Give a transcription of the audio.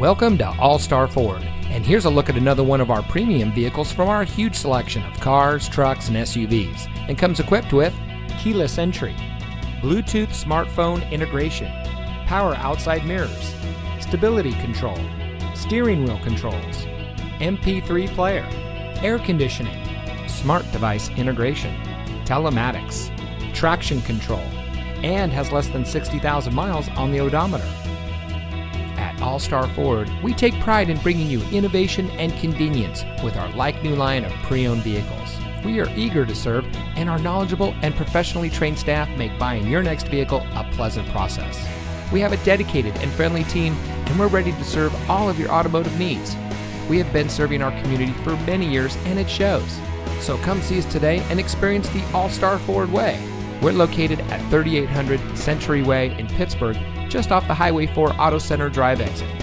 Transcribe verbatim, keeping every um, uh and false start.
Welcome to All-Star Ford, and here's a look at another one of our premium vehicles from our huge selection of cars, trucks, and S U Vs, and comes equipped with keyless entry, Bluetooth smartphone integration, power outside mirrors, stability control, steering wheel controls, M P three player, air conditioning, smart device integration, telematics, traction control, and has less than sixty thousand miles on the odometer. At All-Star Ford, we take pride in bringing you innovation and convenience with our like-new line of pre-owned vehicles. We are eager to serve, and our knowledgeable and professionally trained staff make buying your next vehicle a pleasant process. We have a dedicated and friendly team, and we're ready to serve all of your automotive needs. We have been serving our community for many years, and it shows. So come see us today and experience the All-Star Ford way. We're located at thirty-eight hundred Century Way in Pittsburgh, just off the Highway four Auto Center Drive exit.